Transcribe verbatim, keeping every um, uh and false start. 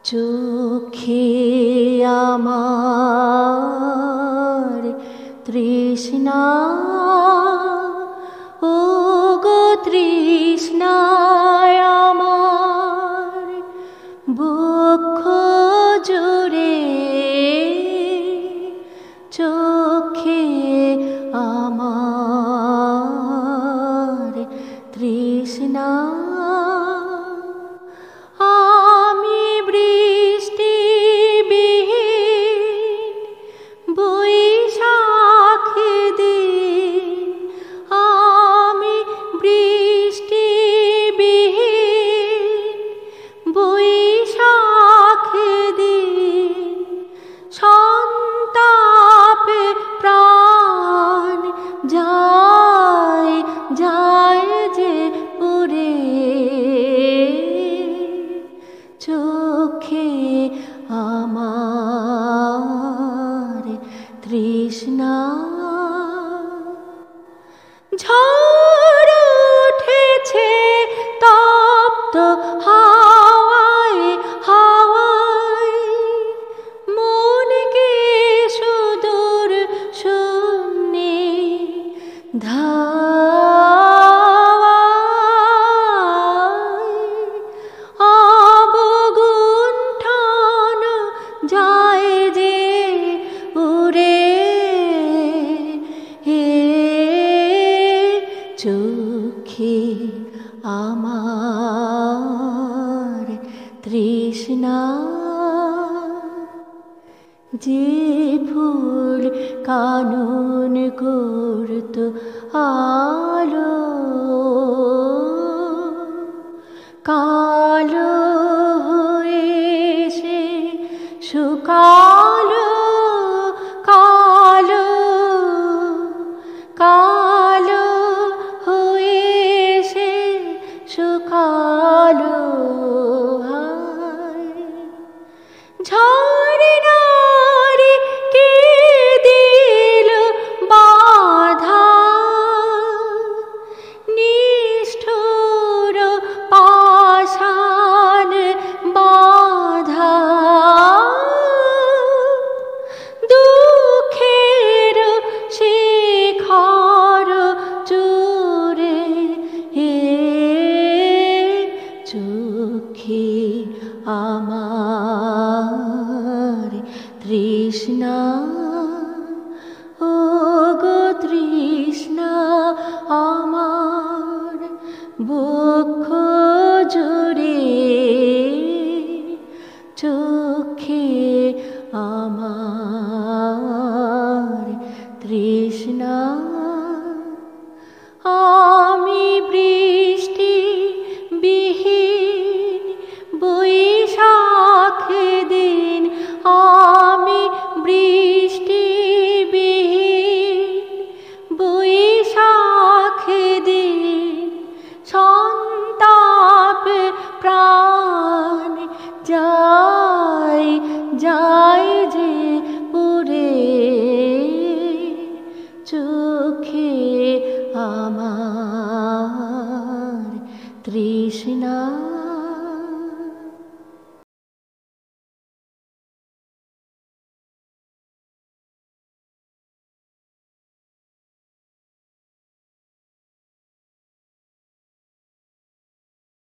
চোখে আমার তৃষ্ণা, ও গো তৃষ্ণায় আমার বক্ষ জুড়ে, চোখে আমার তৃষ্ণা। আমি বৃষ্টিবিহীন বৈশাখ দিন, আমি বৃষ্টিবিহীন বৈশাখ দিন, সন্তাপে প্রাণ যায় যায় যে পুরে, চোখে আমার তৃষ্ণা। ঝড় উঠেছে তপ্ত হাওয়ায় হাওয়ায়, মনকে সুদূর শূন্যে ধাওয়ায়, অবগুণ্ঠন যায় যে উড়ে, হে চোখে আমার তৃষ্ণা। যে ফুল কানন করত আলো, কালো হয়ে সে শুকালো, কালো কালো হয়ে সে শুকালো। ঝড় নারী কে দিল বাধা, নিষ্ঠুর পাষাণ বাধা, দুঃখের শিখর চূড়ে, হে চোখে আমার তৃষ্ণা, ও গো তৃষ্ণা আমার বক্ষ জুড়ে, চোখে আমার তৃষ্ণা। আমি বৃষ্টি বিহীন বৈশাখ দিন, আমি বৃষ্টি বিহীন বৈশাখ দিন, সন্তাপ প্রাণ যায় যায় যে পুরে, চোখে